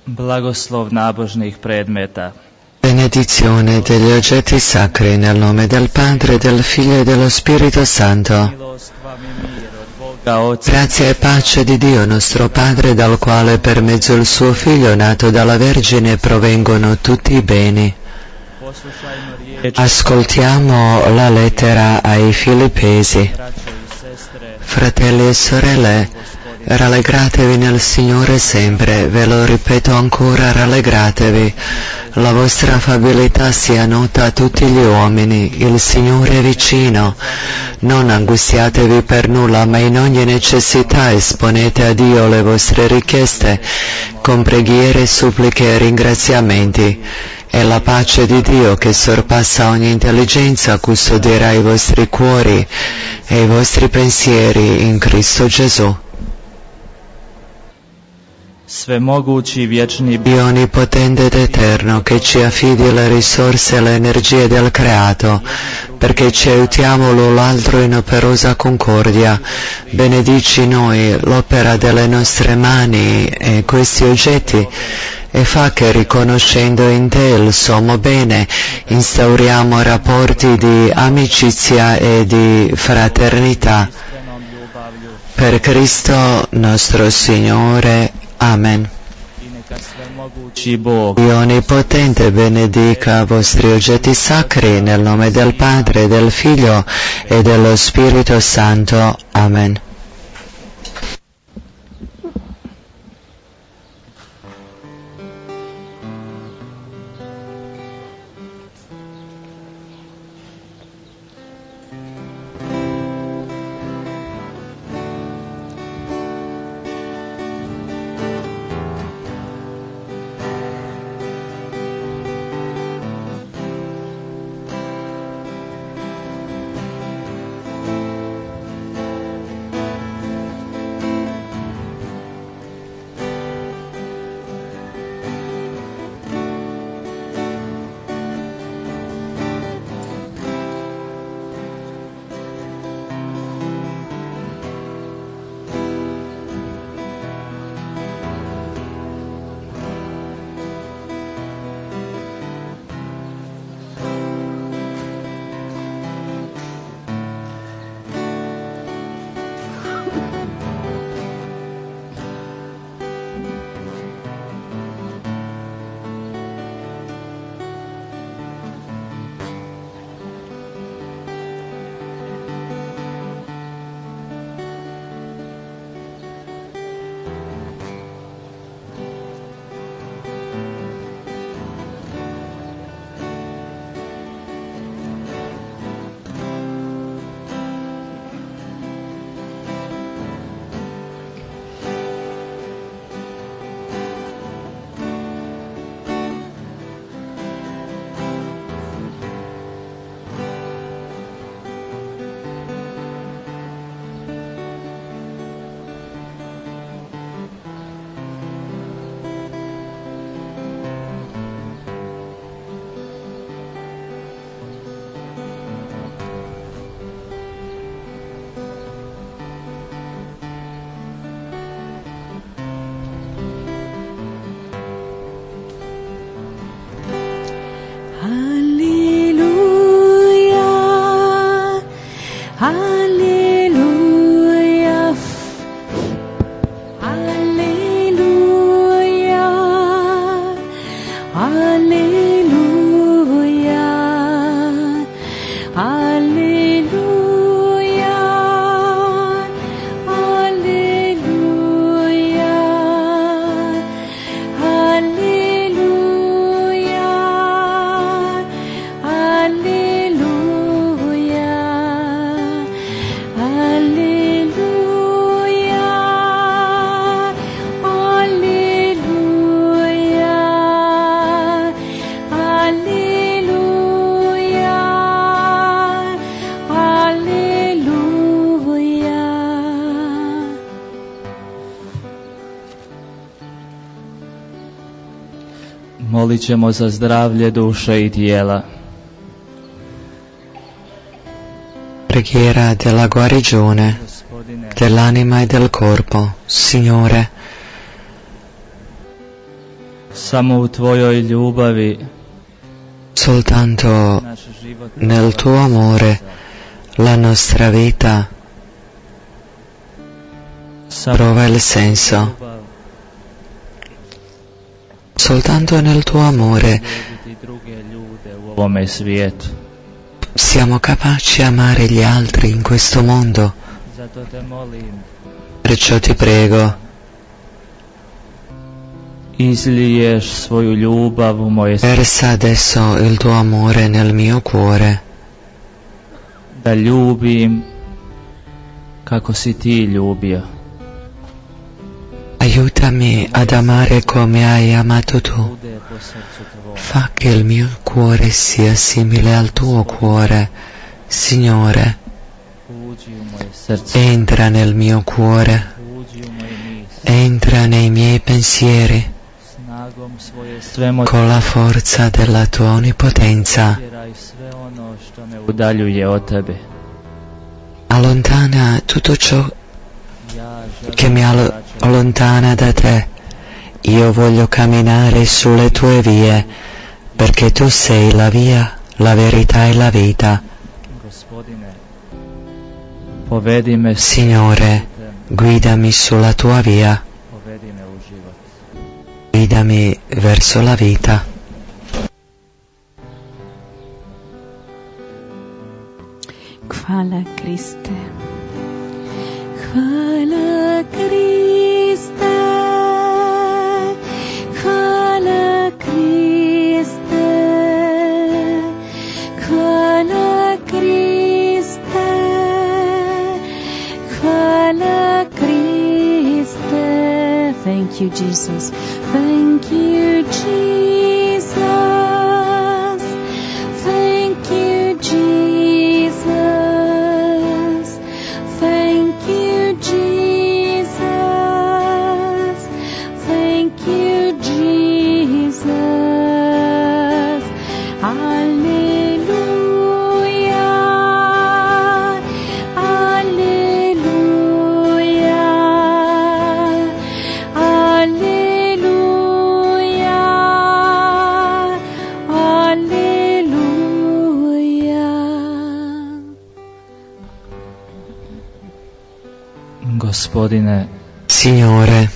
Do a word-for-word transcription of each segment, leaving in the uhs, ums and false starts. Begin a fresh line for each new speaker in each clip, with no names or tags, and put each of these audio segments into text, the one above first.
Blagoslov nabožnih predmeta.
Benedizione degli oggetti sacri nel nome del Padre, del Figlio e dello Spirito Santo. Grazia e pace di Dio nostro Padre, dal quale per mezzo del suo Figlio nato dalla Vergine provengono tutti i beni. Ascoltiamo la lettera ai Filippesi. Fratelli e sorelle, rallegratevi nel Signore sempre, ve lo ripeto ancora, rallegratevi. La vostra affabilità sia nota a tutti gli uomini, il Signore è vicino. Non angustiatevi per nulla, ma in ogni necessità esponete a Dio le vostre richieste, con preghiere, suppliche e ringraziamenti. E la pace di Dio, che sorpassa ogni intelligenza, custodirà i vostri cuori e i vostri pensieri in Cristo Gesù.
Svemogući vječni
Dio onnipotente ed eterno, che ci affidi le risorse e le energie del creato, perché ci aiutiamo l'un l'altro in operosa concordia, benedici noi l'opera delle nostre mani e questi oggetti, e fa che, riconoscendo in te il sommo bene, instauriamo rapporti di amicizia e di fraternità. Per Cristo nostro Signore. Amen. Dio Onnipotente benedica i vostri oggetti sacri nel nome del Padre, del Figlio e dello Spirito Santo. Amen.
Molit ćemo za zdravlje duše i tijela.
Preghiera della guarigione dell'anima e del corpo. Signore,
Samo u tvojoj ljubavi
soltanto nel tuo amore la nostra vita trova il senso. Soltanto nel tuo amore siamo capaci di amare gli altri in questo mondo. Perciò ti prego,
izliješ svoju ljubav u moje srce,
versa adesso il tuo amore nel mio cuore,
da ljubim kako si ti ljubio.
Aiutami ad amare come hai amato tu. Fa che il mio cuore sia simile al tuo cuore. Signore, entra nel mio cuore, entra nei miei pensieri, con la forza della tua onnipotenza. Allontana tutto ciò che mi allontana da te. Io voglio camminare sulle tue vie, perché tu sei la via, la verità e la vita. Signore, guidami sulla tua via, guidami verso la vita.
Hvala Kriste, hvala Kriste, hvala Kriste, hvala Kriste, hvala Kriste. Thank you, Jesus. Thank you, Jesus. Thank you, Jesus. Thank you, Jesus. Thank you, Jesus. Alleluia. Alleluia. Alleluia. Alleluia.
Gospodine,
Signore,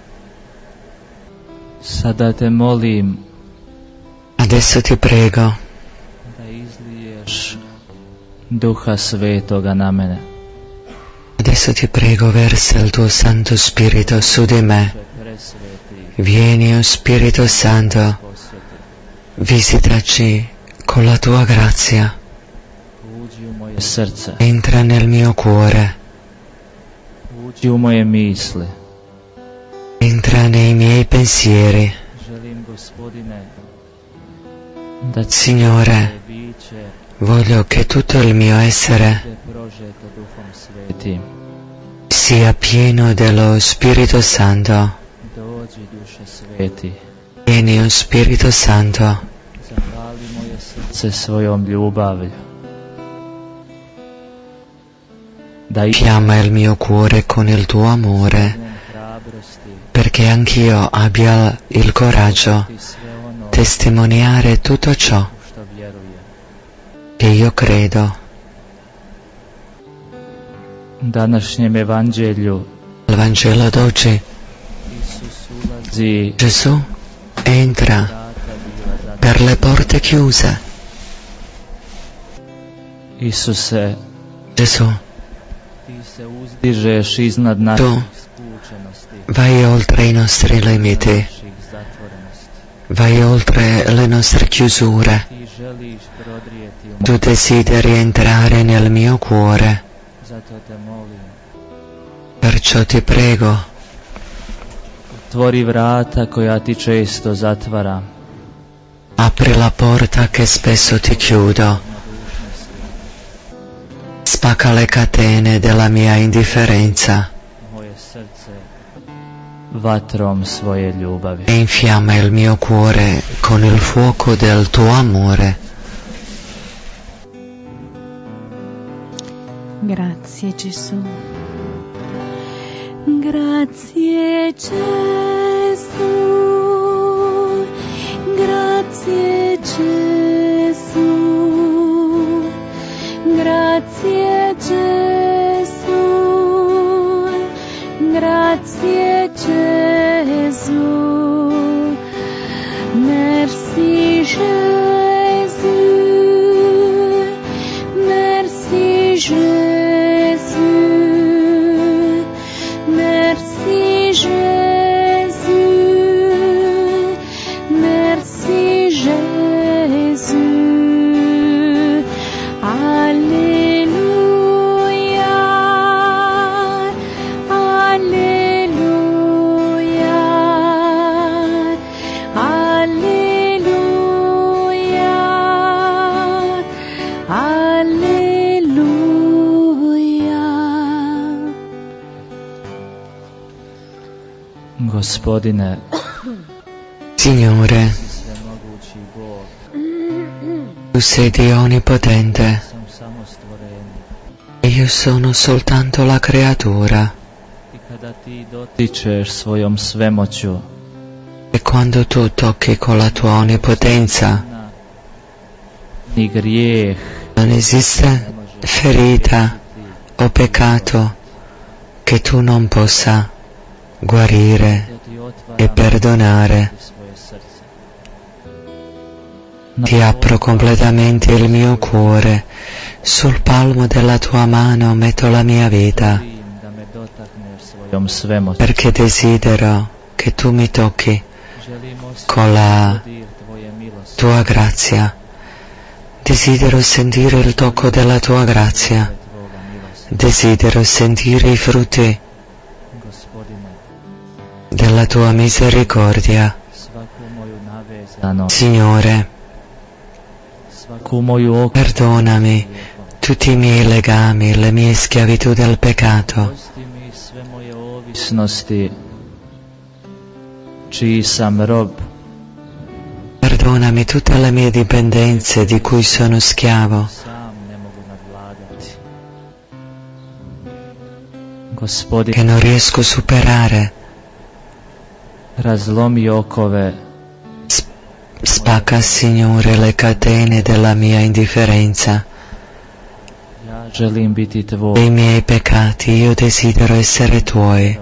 sada te molim
adesso ti prego
da izliješ Duha Svetoga na mene.
Adesso ti prego, versa il tuo Santo Spirito su di me. Vieni, o Spirito Santo, visitaci con la tua grazia.
Uđi u moje srce,
Entra nel mio cuore,
uđi u moje misli.
entra nei miei pensieri.
Želim, Gospodine, da
Signore,
tvoje biće
voglio che tutto il mio essere
bude prožeto Duhom Svetim.
sia pieno dello Spirito Santo.
Dođi, Duše Sveti,
Vieni, o Spirito Santo,
zapali moje srce svojom ljubavlju. Da
fiamma il mio cuore con il tuo amore,
imam hrabrosti
perché anch'io abbia il coraggio
ti sve ono
testimoniare tutto ciò
u što vjerujem.
che io credo.
U današnjem evanđelju
Al Vangelo d'oggi
Isus ulazi
Gesù entra
vrata bila zatvorena.
per le porte chiuse.
Isuse,
Gesù,
ti se uzdižeš iznad naših spučenosti,
vai oltre i nostri limiti,
naših zatvorenosti.
vai oltre le nostre chiusure.
Ti želiš prodrijeti u
Tu desideri entrare nel mio cuore,
zato te molim.
perciò ti prego,
Otvori vrata koja ti često zatvaram.
apri la porta che spesso ti chiudo, spacca le catene della mia indifferenza
Moje srce vatrom svoje ljubavi.
e infiamma il mio cuore con il fuoco del tuo amore.
Grazie Gesù. Grazie Gesù. Grazie Gesù, grazie Gesù, grazie Gesù, merci Gesù, merci Gesù, merci Gesù, merci Gesù. Alleluia, alleluia, alleluia, alleluia.
Gospodine,
Signore,
svemogući Bog,
tu sei Dio onnipotente
sam samo stvorenje.
e io sono soltanto la creatura.
I kada ti dotičeš svojom svemoću
E quando tu tocchi con la tua onnipotenza,
na ni grijeh
non esiste ferita o peccato che tu non possa guarire
da ti
e
otvaram
perdonare.
svoje srce.
Ti apro completamente il mio cuore, sul palmo della tua mano metto la mia vita,
Želim da me dotakneš svojom svemoću.
perché desidero che tu mi tocchi
Želim
con la
osjetiti dodir tvoje milosti.
tua grazia. Desidero sentire il tocco della tua grazia.
Tvoga milosti.
Desidero sentire i frutti
Gospodine,
della tua misericordia.
svaku moju navezanost,
Signore,
svaku moju okružnost,
perdonami tutti i miei legami, le mie schiavitù del peccato.
Oprosti mi sve moje ovisnosti, čiji sam rob.
Perdonami tutte le mie dipendenze di cui sono schiavo.
Sam ne mogu nadvladati.
Che
Gospodine,
non riesco a superare.
razlomi okove
Spacca, Signore, le catene della mia indifferenza,
ja želim biti tvoj.
dei miei peccati. Io desidero essere tuoi.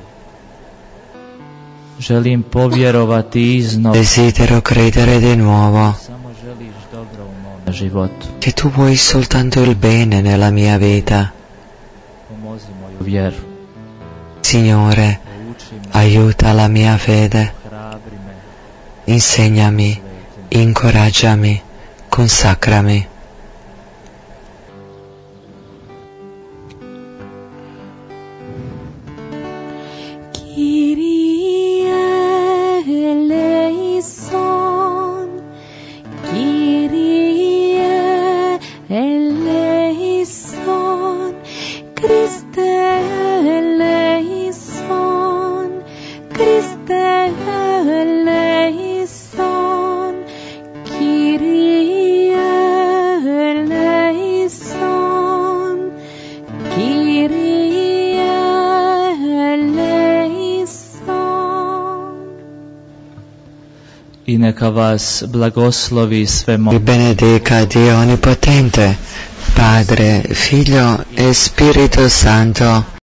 Želim povjerovati iznova.
Desidero credere di nuovo
Samo želiš dobro u mome životu.
che tu vuoi soltanto il bene nella mia vita.
Pomozi moju vjeru.
Signore,
Pouči me,
aiuta la mia fede.
hrabri me.
Insegnami,
sveti me.
incoraggiami, consacrami.
Kyrie eleison, Kyrie eleison, Christe eleison, Christe eleison, Kyrie eleison, Kyrie eleison.
I neka vas blagoslovi
Vi
svemogući
benedica Dio Onnipotente, Padre, Figlio e Spirito Santo.